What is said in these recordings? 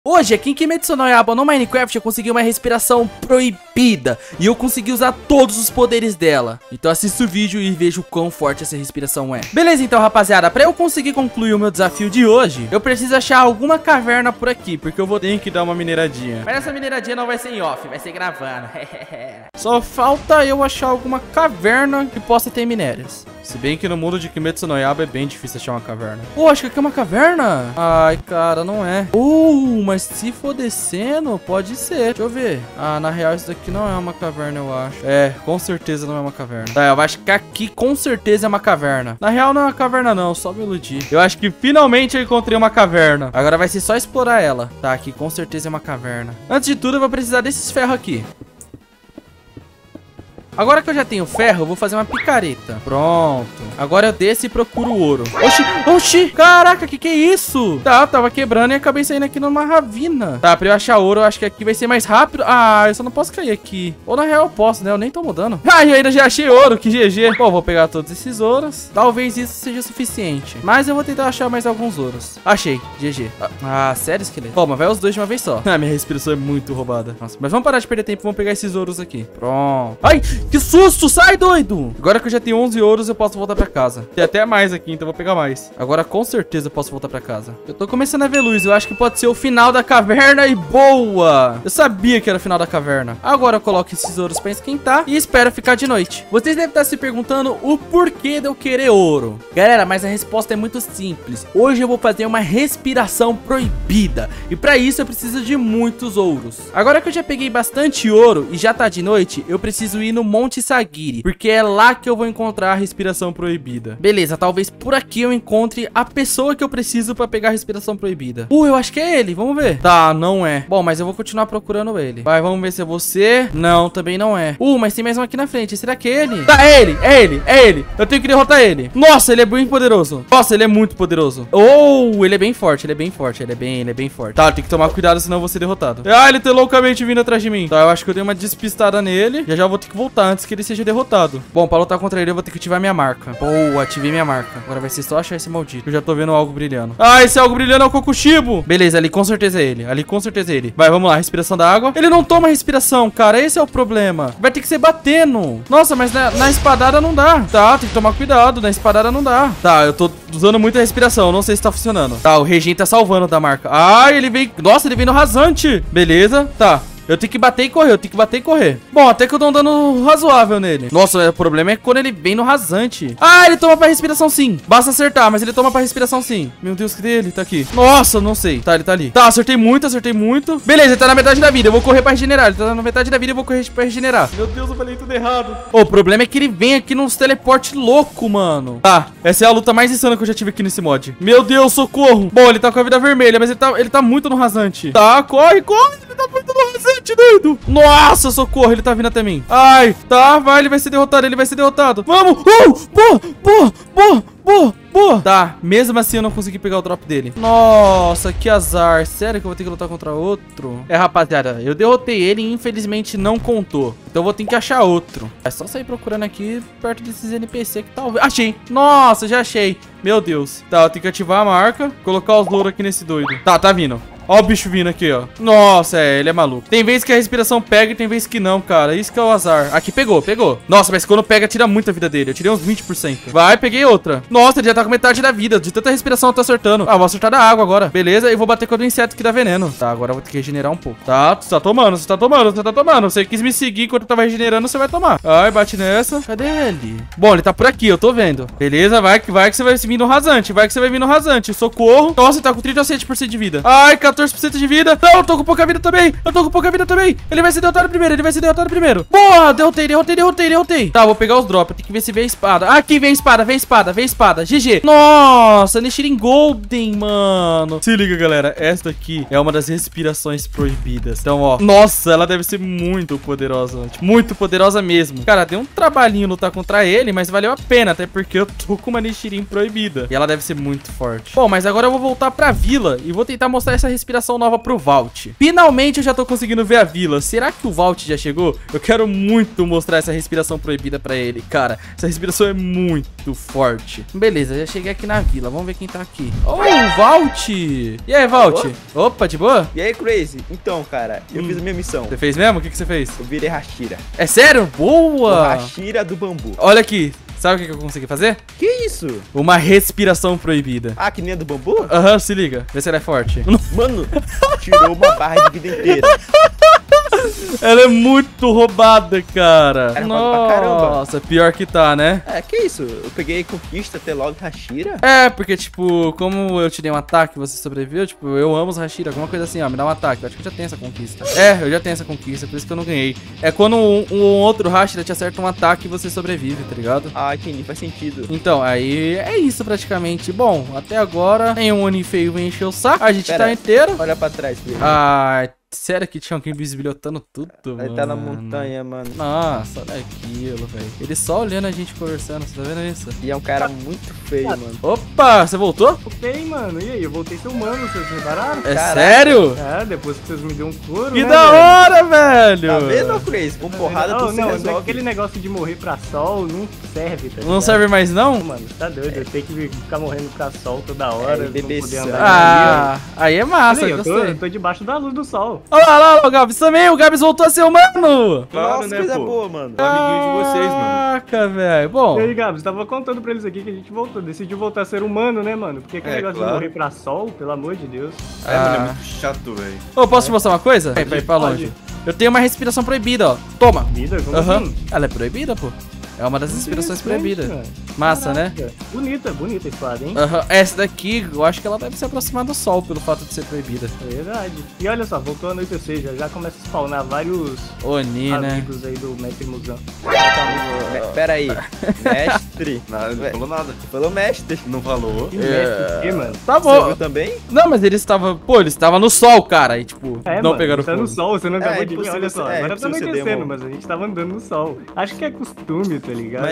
Hoje, aqui em Kimetsu no Yaiba no Minecraft, eu consegui uma respiração proibida. E eu consegui usar todos os poderes dela. Então assista o vídeo e veja o quão forte essa respiração é. Beleza, então, rapaziada, pra eu conseguir concluir o meu desafio de hoje, eu preciso achar alguma caverna por aqui, porque eu vou ter que dar uma mineradinha. Mas essa mineradinha não vai ser em off, vai ser gravando. Só falta eu achar alguma caverna que possa ter minérios. Se bem que no mundo de Kimetsu no Yaiba é bem difícil achar uma caverna. Pô, acho que aqui é uma caverna. Ai, cara, não é. Mas se for descendo, pode ser. Deixa eu ver. Ah, na real, isso daqui não é uma caverna, eu acho. É, com certeza não é uma caverna. Tá, eu acho que aqui com certeza é uma caverna. Na real, não é uma caverna, não. Só me iludi. Eu acho que finalmente eu encontrei uma caverna. Agora vai ser só explorar ela. Tá, aqui com certeza é uma caverna. Antes de tudo, eu vou precisar desses ferros aqui. Agora que eu já tenho ferro, eu vou fazer uma picareta. Pronto. Agora eu desço e procuro ouro. Oxi. Caraca, que é isso? Tá, tava quebrando e acabei saindo aqui numa ravina. Tá, pra eu achar ouro, eu acho que aqui vai ser mais rápido. Ah, eu só não posso cair aqui. Ou na real eu posso, né? Eu nem tô mudando. Ah, eu ainda já achei ouro, que GG. Bom, vou pegar todos esses ouros. Talvez isso seja suficiente. Mas eu vou tentar achar mais alguns ouros. Achei, GG. Ah, sério, esqueleto? Bom, mas vai os dois de uma vez só. Ah, minha respiração é muito roubada. Nossa, mas vamos parar de perder tempo e vamos pegar esses ouros aqui. Pronto. Ai! Que susto! Sai, doido! Agora que eu já tenho 11 ouros, eu posso voltar pra casa. Tem até mais aqui, então eu vou pegar mais. Agora, com certeza, eu posso voltar pra casa. Eu tô começando a ver luz. Eu acho que pode ser o final da caverna e boa! Eu sabia que era o final da caverna. Agora eu coloco esses ouros pra esquentar e espero ficar de noite. Vocês devem estar se perguntando o porquê de eu querer ouro. Galera, mas a resposta é muito simples. Hoje eu vou fazer uma respiração proibida. E pra isso eu preciso de muitos ouros. Agora que eu já peguei bastante ouro e já tá de noite, eu preciso ir no Monte Sagiri, porque é lá que eu vou encontrar a respiração proibida. Beleza, talvez por aqui eu encontre a pessoa que eu preciso pra pegar a respiração proibida. Eu acho que é ele, vamos ver. Tá, não é. Bom, mas eu vou continuar procurando ele. Vai, vamos ver se é você. Não, também não é. Mas tem mais um aqui na frente, será que é ele? Tá, é ele. Eu tenho que derrotar ele. Nossa, ele é bem poderoso. Nossa, ele é muito poderoso. Ele é bem forte, ele é bem forte. Tá, tem que tomar cuidado, senão eu vou ser derrotado. Ah, ele tá loucamente vindo atrás de mim. Tá, eu acho que eu dei uma despistada nele. Já vou ter que voltar antes que ele seja derrotado. Bom, pra lutar contra ele eu vou ter que ativar minha marca. Boa, ativei minha marca. Agora vai ser só achar esse maldito. Eu já tô vendo algo brilhando. Ah, esse algo brilhando é o Kokushibo. Beleza, ali com certeza é ele. Vai, vamos lá, respiração da água. Ele não toma respiração, cara, esse é o problema. Vai ter que ser batendo. Nossa, mas na espadada não dá. Tá, tem que tomar cuidado, na espadada não dá. Tá, eu tô usando muita respiração, não sei se tá funcionando. Tá, o Regin tá salvando da marca. Ah, ele vem... Nossa, ele vem no rasante. Beleza, tá. Eu tenho que bater e correr, Bom, até que eu dou um dano razoável nele. Nossa, o problema é quando ele vem no rasante. Ah, ele toma pra respiração sim. Basta acertar, mas ele toma pra respiração sim. Meu Deus, cadê ele? Tá aqui. Nossa, não sei. Tá, ele tá ali. Tá, acertei muito. Beleza, ele tá na metade da vida. Eu vou correr pra regenerar. Ele tá na metade da vida e eu vou correr pra regenerar. Meu Deus, eu falei tudo errado. O problema é que ele vem aqui nos teleporte louco, mano. Tá, essa é a luta mais insana que eu já tive aqui nesse mod. Meu Deus, socorro. Bom, ele tá com a vida vermelha, mas ele tá muito no rasante. Tá, corre. Ele tá muito no rasante, doido. Nossa, socorro, ele tá vindo até mim. Ai, tá, vai, ele vai ser derrotado. Vamos. Boa. Tá, mesmo assim eu não consegui pegar o drop dele. Nossa, que azar. Sério que eu vou ter que lutar contra outro? Rapaziada, eu derrotei ele e infelizmente não contou. Então eu vou ter que achar outro. É só sair procurando aqui perto desses NPC que talvez... Achei. Nossa, já achei. Meu Deus. Tá, eu tenho que ativar a marca. Colocar os louros aqui nesse doido. Tá vindo. Ó o bicho vindo aqui, ó. Nossa, ele é maluco. Tem vezes que a respiração pega e tem vezes que não, cara. Isso que é o azar. Aqui, pegou. Nossa, mas quando pega, tira muita vida dele. Eu tirei uns 20%. Vai, peguei outra. Nossa, ele já tá com metade da vida. De tanta respiração eu tô acertando. Ah, vou acertar da água agora. Beleza, e vou bater contra o inseto que dá veneno. Tá, agora eu vou ter que regenerar um pouco. Tá, você tá tomando. Você quis me seguir enquanto eu tava regenerando, você vai tomar. Ai, bate nessa. Cadê ele? Bom, ele tá por aqui, eu tô vendo. Beleza, vai que você vai vir no rasante. Socorro. Nossa, ele tá com 37% de vida. Ai, 14% de vida. Não, eu tô com pouca vida também. Ele vai ser derrotado primeiro. Boa, derrotei. Tá, vou pegar os drops. Tem que ver se vem a espada. Aqui, vem a espada. GG. Nossa, Nichirin Golden, mano. Se liga, galera. Esta aqui é uma das respirações proibidas. Então, ó. Nossa, ela deve ser muito poderosa. Muito poderosa mesmo. Cara, deu um trabalhinho lutar contra ele, mas valeu a pena. Até porque eu tô com uma Nichirin proibida. E ela deve ser muito forte. Bom, mas agora eu vou voltar pra vila e vou tentar mostrar essa respiração respiração nova pro Vault. Finalmente eu já tô conseguindo ver a vila. Será que o Vault já chegou? Eu quero muito mostrar essa respiração proibida pra ele, cara. Essa respiração é muito forte. Beleza, já cheguei aqui na vila. Vamos ver quem tá aqui. Oh, o Vault! E aí, Vault? Opa, de boa? E aí, Crazy? Então, cara, eu fiz a minha missão. Você fez mesmo? O que você fez? Eu virei Hashira. É sério? Boa! O Hashira do bambu. Olha aqui. Sabe o que eu consegui fazer? Que isso? Uma respiração proibida. Ah, que nem a do bambu? Aham, se liga. Vê se ela é forte. Mano, tirou uma barra de vida inteira. Ela é muito roubada, cara. É roubada pra caramba. Nossa, pior que tá, né? É, que isso? Eu peguei conquista até logo Hashira? É, porque, tipo, como eu te dei um ataque e você sobreviveu, tipo, eu amo os Hashira, alguma coisa assim, ó, me dá um ataque. Eu acho que eu já tenho essa conquista. É, eu já tenho essa conquista, por isso que eu não ganhei. É quando um outro Hashira te acerta um ataque e você sobrevive, tá ligado? Ah, entendi, faz sentido. Então, aí é isso praticamente. Bom, até agora, nenhum Oni feio vem encher o saco. A gente tá inteiro. Olha pra trás, Crazy. Ah, sério que tinha alguém visibilizando tudo, mano? Ele tá na montanha, mano. Nossa, olha aquilo, velho. Ele só olhando a gente conversando, você tá vendo isso? E é um cara muito feio, mano. Opa, você voltou? Ok, mano. E aí, eu voltei ser humano, vocês repararam? É Caraca. sério? É, depois que vocês me deu um couro, Que né, da velho? hora, velho! Tá vendo, Crazy? Com porrada tu Não, se não, resolve. aquele negócio de morrer pra sol não serve, tá Não ligado? serve mais, não? Mano, tá doido, eu tenho que ficar morrendo pra sol toda hora, É, não bebê poder céu. andar Ah, aí é massa, ali, eu ó. gostei. Eu tô debaixo da luz do sol. Olha lá, o Gabs também, o Gabs voltou a ser humano! Claro, Nossa, né, coisa pô? boa, mano. Amiguinho de vocês, mano. Caraca, velho. Bom, E aí, Gabs, tava contando pra eles aqui que a gente voltou, decidiu voltar a ser humano, né, mano? Porque aquele É, negócio claro. de morrer pra sol, pelo amor de Deus. É, mano, é Ah. muito chato, velho. ô, posso te mostrar uma coisa? Vai pra Pode. longe. Eu tenho uma respiração proibida, ó. Toma. Vida, como Aham. assim? Ela é proibida, pô. É uma das respirações Interessante, proibidas. mano. Massa, né? Caraca. Bonita a espada, hein? Aham. Essa daqui, eu acho que ela deve se aproximar do sol pelo fato de ser proibida. É verdade. E olha só, voltou a anoitecer, já começa a spawnar vários Oni, né? amigos aí do Mestre Musan. Pera aí. Mestre. Nada, não falou nada. Falou mestre. Não falou. Que mestre o quê, mano? Tá Você bom. viu também? Não, mas eles estavam. Pô, eles estavam no sol, cara. E tipo, É, não mano, pegaram tá no fogo. sol, você não acabou de ver, impossível olha só. ser- é, Agora tá impossível ser anoitecendo, demo. mas a gente tava andando no sol. Acho que é costume, tá ligado?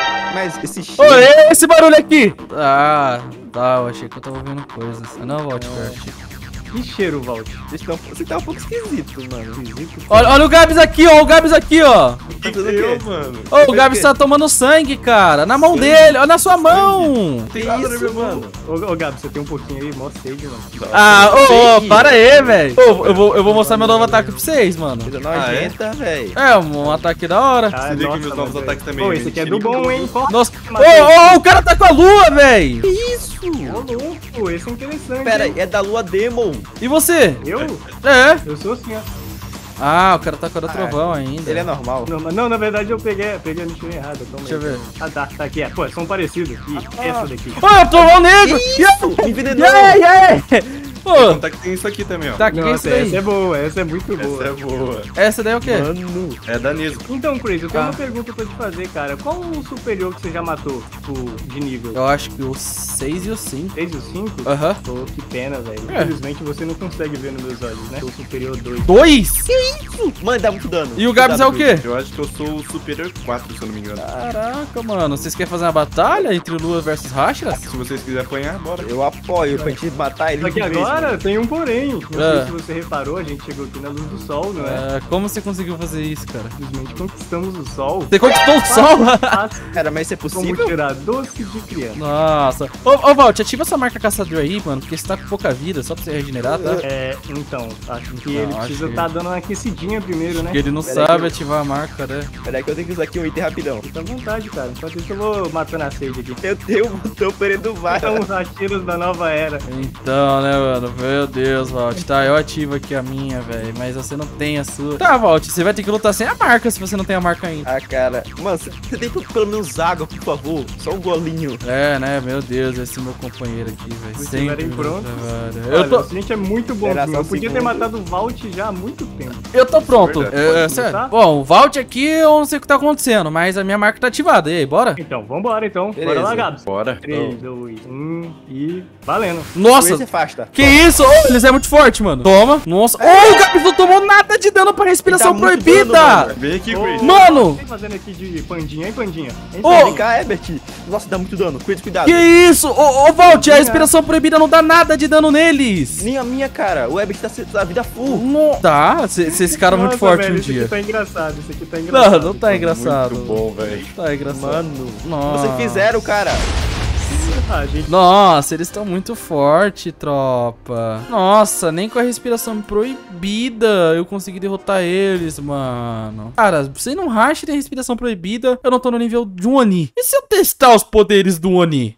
Mas esse Ô, cheiro... esse barulho aqui! Ah, tá, eu achei que eu tava ouvindo coisas. Ah, não, volte perto. Que cheiro, Valt? Você tá um pouco esquisito, mano. Esquisito. Olha o Gabs aqui, ó. O Gabs aqui, ó. Tá fazendo o Eu, quê? mano. Ô, o Gabs tá tomando sangue, cara. Na mão dele, ó, na sua mão. Que Nada, né, isso, meu mano? Ô, Gabi, você tem um pouquinho aí, mó sede, mano. Ah, ô, Sim. para aí, velho. Ô, eu vou mostrar meu novo ataque pra vocês, mano. Coisa Ah, é? nojenta, velho. É, um ataque da hora. Ah, Se liga nossa, que meus novos mano, ataques também, Pô, ele esse aqui é tira do bom, hein? Nossa. Ô, o cara tá com a lua, velho. Que isso? Ô, louco, esse é interessante. Pera aí, hein? é da lua Demon. E você? Eu? É. Eu sou assim, ó. Ah, o cara tá com a da trovão ainda. Ele é normal. Não, na verdade eu peguei a nichinha errada. Deixa eu ver. Ah, tá aqui. É. Pô, são parecidos aqui. Essa daqui. Ô, é o trovão negro. Isso! Me envenenou! Yeah. Pô, Contar que tem isso aqui também, ó. tá, que é isso Nossa, essa é aí? boa, essa é muito Essa boa. é boa. Essa daí é o quê? Mano, É da Nismo. Então, Crazy, eu tenho Ah. uma pergunta pra te fazer, cara. Qual o superior que você já matou, tipo, de nível? Eu acho que o 6 e o 5. 3 e o 5? Aham. Pô, que pena, velho. É. Infelizmente você não consegue ver nos meus olhos, né? Sou superior 2. 2? mano, dá muito dano. E o Gabs é o quê? Eu acho que eu sou o Superior 4, se eu não me engano. Caraca, mano. Vocês querem fazer uma batalha entre Lua versus Rashras? Se vocês quiserem apanhar, bora. Eu apoio pra gente matar ele Só que de vez, agora mano. tem um porém. Não Ah. sei se você reparou, a gente chegou aqui na luz do sol, não é? Como você conseguiu fazer isso, cara? Simplesmente conquistamos o sol. Você conquistou o sol? Fácil Cara, mas isso é como possível? tirar doce de criança. Nossa. Ô, Valt, ativa essa marca caçador aí, mano, porque você tá com pouca vida, só pra você regenerar, tá? É, então, acho que ele acho precisa que- estar dando uma aquecidinha primeiro, né? Porque ele não Pera aí sabe que eu- ativar a marca, né? Pera aí que eu tenho que usar aqui um item rapidão. Fica à vontade, cara. Enquanto isso eu vou matando a sede aqui. Eu tenho um botão pra ele do VAR. São os ratiros da nova era. Então, né, mano? Meu Deus, Valt. Tá, eu ativo aqui a minha, velho, mas você não tem a sua. Tá, Valt, você vai ter que lutar sem a marca se você não tem a marca ainda. Ah, cara. Mano, você tem pelo menos água, por favor. Só um golinho. É, né? Meu Deus, esse é meu companheiro aqui, velho. Se estiverem no prontos. trabalho. Olha, Eu tô. a gente é muito bom, Era filho. só Eu podia ter segundo. matado o Valt já há muito tempo. Eu tô pronto. Verdade, Sério. Tá? Bom, o Vault aqui eu não sei o que tá acontecendo, mas a minha marca tá ativada. E aí, bora? Então, vambora então. Beleza. Bora lá, Gabs. Bora. 3, 2, 1 e valendo. Nossa, Esse afasta. que isso? Oh, eles é muito forte, mano. Toma. Nossa. Oh, o Gabs não tomou nada de dano pra respiração Ele tá muito proibida. dano, Vem aqui, Ô, Chris. Mano. O que tá fazendo aqui de pandinha, hein, pandinha? Hein, Ô, Vem pandinha? cá, Herbert. Nossa, dá muito dano. Cuidado. Que isso? Ô, Vault, a respiração proibida não dá nada de dano neles. Nem a minha, cara. O Herbert tá a vida full. Tá, esse cara é muito Nossa, forte velho, um Isso dia. aqui tá engraçado, isso aqui tá engraçado. Não, não tá engraçado. Muito bom, velho. Tá engraçado. Mano, Nossa. vocês fizeram, cara. Ah, gente, Nossa, eles estão muito fortes, tropa. Nossa, nem com a respiração proibida eu consegui derrotar eles, mano. Cara, sem um racha de respiração proibida, eu não tô no nível de um Oni. E se eu testar os poderes do Oni?